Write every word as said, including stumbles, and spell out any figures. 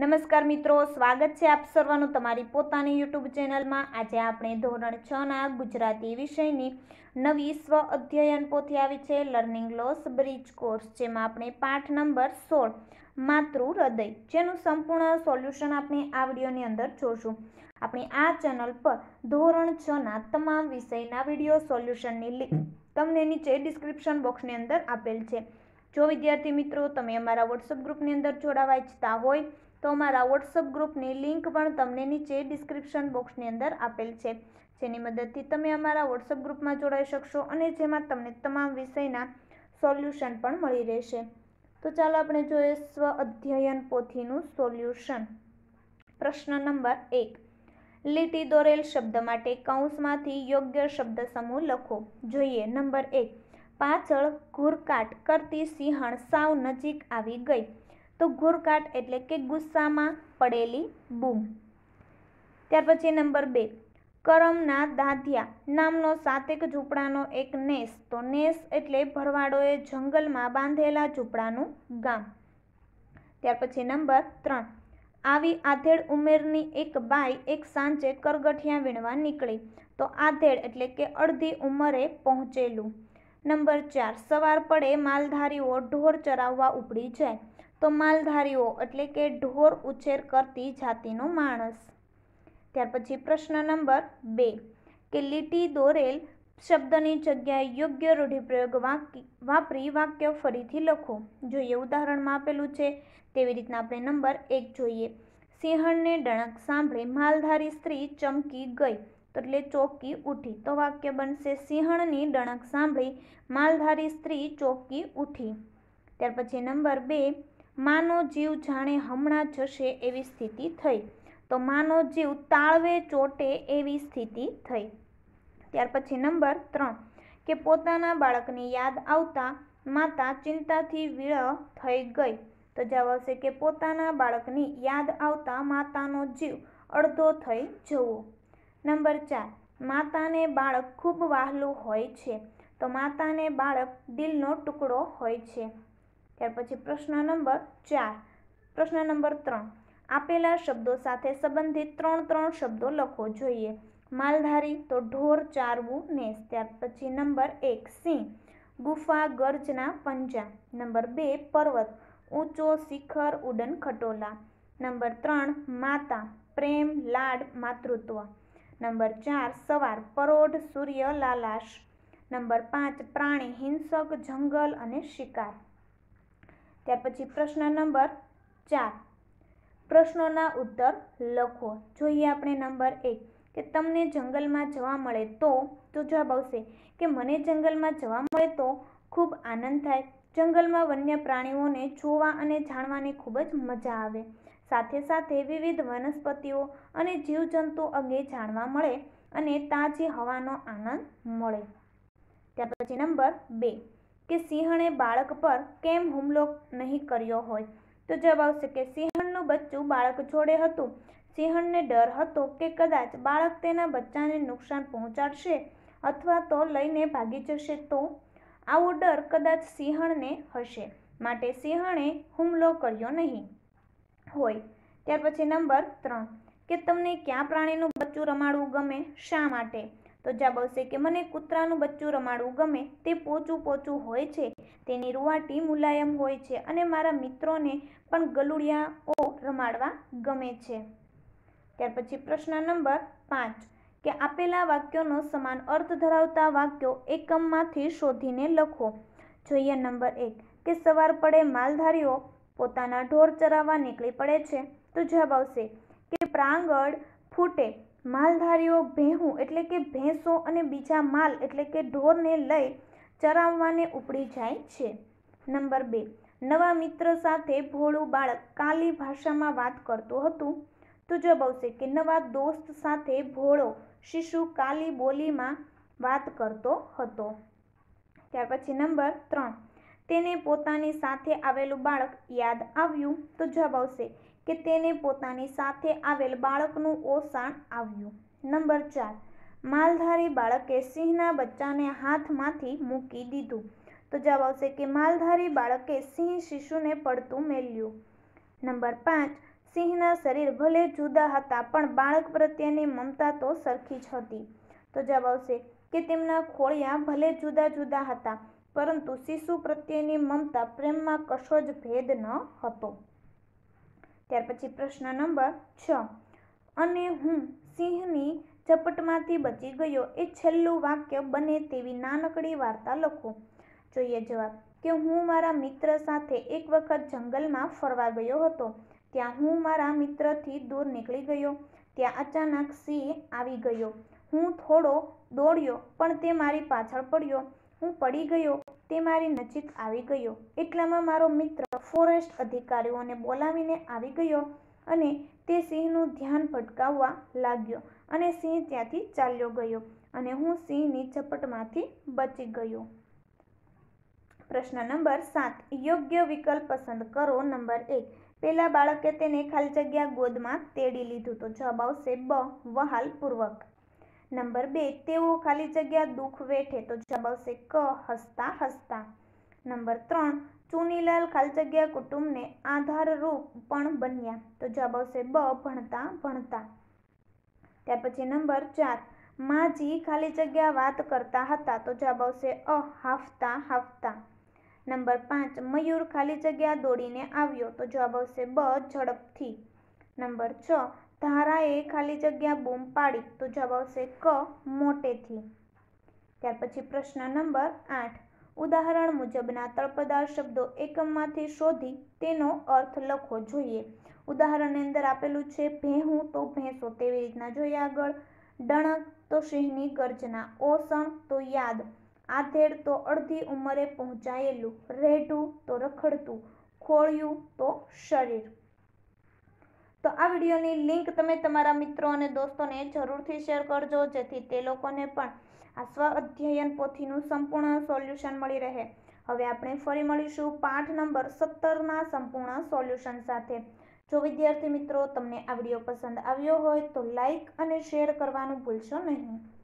નમસ્કાર મિત્રો, સ્વાગત છે આપ સર્વનું તમારી પોતાની યુટ્યુબ ચેનલમાં। આજે આપણે ધોરણ છ ના ગુજરાતી વિષયની નવી સ્વ અધ્યયન પોથી આવી છે લર્નિંગ લોસ બ્રિજ કોર્સ, જેમાં આપણે પાઠ નંબર સોળ માતૃ હૃદય, જેનું સંપૂર્ણ સોલ્યુશન આપણે આ વિડીયોની અંદર જોશું। આપણી આ ચેનલ પર ધોરણ છ ના તમામ વિષયના વિડીયો સોલ્યુશનની લિંક તમને નીચે ડિસ્ક્રિપ્શન બોક્સની અંદર આપેલ છે। જો વિદ્યાર્થી મિત્રો તમે અમારા વોટ્સઅપ ગ્રુપની અંદર જોડાવા ઈચ્છતા હોય તો અમારા વોટ્સઅપ ગ્રુપની લિંક પણ તમને નીચે ડિસ્ક્રિપ્શન બોક્સની અંદર આપેલ છે, જેની મદદથી તમે અમારા વોટ્સઅપ ગ્રુપમાં જોડાઈ શકશો અને જેમાં તમને તમામ વિષયના સોલ્યુશન પણ મળી રહેશે। તો ચાલો આપણે જોઈએ સ્વ અધ્યયન પોથીનું સોલ્યુશન। પ્રશ્ન નંબર એક, લીટી દોરેલ શબ્દ માટે કૌંસમાંથી યોગ્ય શબ્દ સમૂહ લખો। જોઈએ નંબર એક, પાછળ ઘૂરકાટ કરતી સિંહણ સાવ નજીક આવી ગઈ। તો ઘૂરકાટ એટલે કે ગુસ્સામાં પડેલી બૂમ। ત્યાર પછી નંબર બે, કરમના દાધિયા નામનો સાતેક ઝૂંપડાનો એક નેસ। તો નેસ એટલે ભરવાડોએ જંગલમાં બાંધેલા ઝૂંપડાનું ગામ। ત્યાર પછી નંબર ત્રણ, આવી આધેડ ઉંમરની એક બાઈ એક સાંજે કરગઠિયા વીણવા નીકળી। તો આધેડ એટલે કે અડધી ઉંમરે પહોંચેલું। નંબર ચાર, સવાર પડે માલધારીઓ ઢોર ચરાવવા ઉપડી જાય। તો માલધારીઓ એટલે કે ઢોર ઉછેર કરતી જાતિનો માણસ। ત્યાર પછી પ્રશ્ન નંબર બે, કે લીટી દોરેલ શબ્દની જગ્યાએ યોગ્ય રૂઢિપ્રયોગ વાપરી વાક્ય ફરીથી લખો। જોઈએ ઉદાહરણમાં આપેલું છે તેવી રીતના આપણે નંબર એક જોઈએ, સિંહણને ડણક સાંભળી માલધારી સ્ત્રી ચમકી ગઈ, તો એટલે ચોંકી ઉઠી। તો વાક્ય બનશે સિંહણની ડણક સાંભળી માલધારી સ્ત્રી ચોંકી ઉઠી। ત્યાર પછી નંબર બે, માનો જીવ જાણે હમણાં જશે એવી સ્થિતિ થઈ। તો માનો જીવ તાળવે ચોટે એવી સ્થિતિ થઈ। ત્યાર પછી નંબર ત્રણ, કે પોતાના બાળકની યાદ આવતા માતા ચિંતાથી વિળ થઈ ગઈ। તો જવાબ આવશે કે પોતાના બાળકની યાદ આવતા માતાનો જીવ અડધો થઈ જવો। નંબર ચાર, માતાને બાળક ખૂબ વહાલું હોય છે। તો માતાને બાળક દિલનો ટુકડો હોય છે। ત્યાર પછી પ્રશ્ન નંબર ચાર, પ્રશ્ન નંબર ત્રણ, આપેલા શબ્દો સાથે સંબંધિત ત્રણ ત્રણ શબ્દો લખો। જોઈએ માલધારી તો ઢોર ચારવું નેસ। ત્યાર પછી નંબર એક, સિંહ ગુફા ગર્જના પંજા। નંબર બે, પર્વત ઊંચો શિખર ઉડન ખટોલા। નંબર ત્રણ, માતા પ્રેમ લાડ માતૃત્વ। નંબર ચાર, સવાર પરોઢ સૂર્ય લાલાશ। નંબર પાંચ, પ્રાણી હિંસક જંગલ અને શિકાર। ત્યાર પછી પ્રશ્ન નંબર ચાર, પ્રશ્નોના ઉત્તર લખો। જોઈએ આપણે નંબર એક, કે તમને જંગલમાં જવા મળે તો તો જવાબ આવશે કે મને જંગલમાં જવા મળે તો ખૂબ આનંદ થાય। જંગલમાં વન્ય પ્રાણીઓને જોવા અને જાણવાની ખૂબ જ મજા આવે। સાથે સાથે વિવિધ વનસ્પતિઓ અને જીવજંતુ અંગે જાણવા મળે અને તાજી હવાનો આનંદ મળે। ત્યાર પછી નંબર બે, કે સિંહણે બાળક પર કેમ હુમલો નહીં કર્યો હોય? તો જવાબ આવશે કે સિંહણનું બચ્ચું બાળક જોડે હતું। સિંહણને ડર હતો કે કદાચ બાળક તેના બચ્ચાને નુકસાન પહોંચાડશે અથવા તો લઈને ભાગી જશે, તો આવો ડર કદાચ સિંહણને હશે, માટે સિંહણે હુમલો કર્યો નહીં હોય। ત્યાર પછી નંબર ત્રણ, કે તમને કયા પ્રાણીનું બચ્ચું રમાડવું ગમે, શા માટે? તો જવાબ આવશે કે મને કૂતરાનું બચ્ચું રમાડવું ગમે। તે પોચું પોચું હોય છે, તેની રૂંવાટી મુલાયમ હોય છે અને મારા મિત્રોને પણ ગલુડિયાઓ રમાડવા ગમે છે। ત્યાર પછી પ્રશ્ન નંબર પાંચ, કે આપેલા વાક્યોનો સમાન અર્થ ધરાવતા વાક્યો એકમમાંથી શોધીને લખો। જોઈએ નંબર એક, કે સવાર પડે માલધારીઓ પોતાના ઢોર ચરાવવા નીકળી પડે છે। તો જવાબ આવશે કે પ્રાંગળ ફૂટે માલધારીઓ ભેહું એટલે કે ભેંસો અને બીજા માલ એટલે કે ઢોરને લઈ ચરાવવાને ઉપડી જાય છે। નંબર બે, નવા મિત્ર સાથે ભોળું બાળક કાલી ભાષામાં વાત કરતું હતું। તો જવાબ આવશે કે નવા દોસ્ત સાથે ભોળો શિશુ કાલી બોલીમાં વાત કરતો હતો। ત્યાર પછી નંબર ત્રણ, તેને પોતાની સાથે આવેલું બાળક યાદ આવ્યું। તો જવાબ આવશે કે તેને પોતાની સાથે આવેલ બાળકનું ઓસાણ આવ્યું। નંબર ચાર, માલધારી બાળકે સિંહના બચ્ચાને હાથમાંથી મૂકી દીધું। તો જવાબ આવશે કે માલધારી બાળકે સિંહ શિશુને પડતું મેલ્યું। નંબર પાંચ, સિંહના શરીર ભલે જુદા હતા પણ બાળક પ્રત્યેની મમતા તો સરખી જ હતી. તો જવાબ આવશે કે તેમના ખોળિયા ભલે જુદા જુદા હતા પરંતુ શિશુ પ્રત્યેની મમતા પ્રેમમાં કશો જ ભેદ ન હતો. ત્યાર પછી પ્રશ્ન નંબર છ. અને હું સિંહની ઝપટમાંથી બચી ગયો એ છેલ્લું વાક્ય બને તેવી નાનકડી વાર્તા લખો. જોઈએ જવાબ કે હું મારા મિત્ર સાથે એક વખત જંગલમાં ફરવા ગયો હતો. ત્યાં હું મારા મિત્રથી દૂર નીકળી ગયો. ત્યાં અચાનક સિંહ આવી ગયો. હું થોડો દોડ્યો પણ તે મારી પાછળ પડ્યો. હું પડી ગયો, તે મારી નજીક આવી ગયો. એટલામાં મારો મિત્ર ફોરેસ્ટ અધિકારીઓને બોલાવીને આવી ગયો અને તે સિંહનું ધ્યાન ભટકાવવા લાગ્યો અને સિંહ ત્યાંથી ચાલ્યો ગયો અને હું સિંહની ઝપટમાંથી બચી ગયો. પ્રશ્ન નંબર સાત. યોગ્ય વિકલ્પ પસંદ કરો. નંબર એક. પેલા બાળકે તેને ખાલી જગ્યા ગોદમાં તેડી લીધું. તો જવાબ આવશે બ. વહાલપૂર્વક. નંબર બે. તેઓ ખાલી જગ્યા દુઃખ વેઠે. તો જવાબ આવશે ક. હસતા હસતા. નંબર ત્રણ. ચુનીલાલ ખાલી જગ્યા કુટુંબને આધારરૂપ પણ બન્યા. તો જવાબ આવશે બ. ભણતા ભણતા. ત્યાર પછી નંબર ચાર. માજી ખાલી જગ્યા વાત કરતા હતા. તો જવાબ આવશે અ. હાંફતા હાંફતા. નંબર પાંચ. મયુર ખાલી જગ્યા દોડીને આવ્યો. તો જવાબ આવશે બ. ઝડપથી. નંબર છ. ધારાએ ખાલી જગ્યા બૂમ પાડી. તો જવાબ આવશે ક. મોટેથી. ત્યાર પછી પ્રશ્ન નંબર આઠ. ઉદાહરણ મુજબના તળપદાર શબ્દો એકમમાંથી શોધી તેનો અર્થ લખો. જોઈએ ઉદાહરણની અંદર આપેલું છે ભેહું તો ભેંસો, તેવી રીતના જોઈએ આગળ. ડણક તો સિંહની ગર્જના. ઓસણ તો યાદ. આધેડ તો અડધી ઉંમરે પહોંચાયેલું. રેઢું તો રખડતું. ખોળિયું તો શરીર. તો આ વિડીયોની લિંક તમે તમારા મિત્રો અને દોસ્તોને જરૂરથી શેર કરજો જેથી તે લોકોને પણ આ સ્વ અધ્યયન પોથીનું સંપૂર્ણ સોલ્યુશન મળી રહે. હવે આપણે ફરી મળીશું પાઠ નંબર સત્તરના સંપૂર્ણ સોલ્યુશન સાથે. જો વિદ્યાર્થી મિત્રો તમને આ વિડીયો પસંદ આવ્યો હોય તો લાઇક અને શેર કરવાનું ભૂલશો નહીં.